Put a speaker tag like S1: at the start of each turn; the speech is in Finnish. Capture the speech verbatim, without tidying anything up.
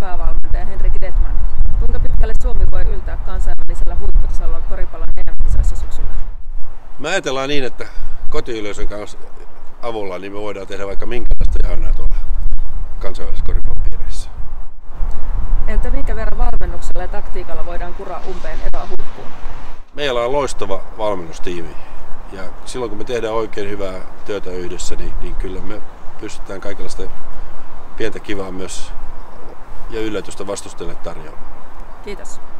S1: päävalmentaja Henrik Detman. Kuinka pitkälle Suomi voi yltää kansainvälisellä huipputasolla koripallon E M-kisoissa syksyllä?
S2: Me ajatellaan niin, että kotiyleisön kanssa avulla niin me voidaan tehdä vaikka minkälaista jahonaa tuolla kansainvälisessä koripallopiireissä.
S1: Entä minkä verran valmennuksella ja taktiikalla voidaan kuraa umpeen eroa huippuun?
S2: Meillä on loistava valmennustiimi ja silloin kun me tehdään oikein hyvää työtä yhdessä, niin, niin kyllä me pystytään kaikenlaista pientä kivaa myös ja yllätystä vastustajille tarjoamaan.
S1: Kiitos.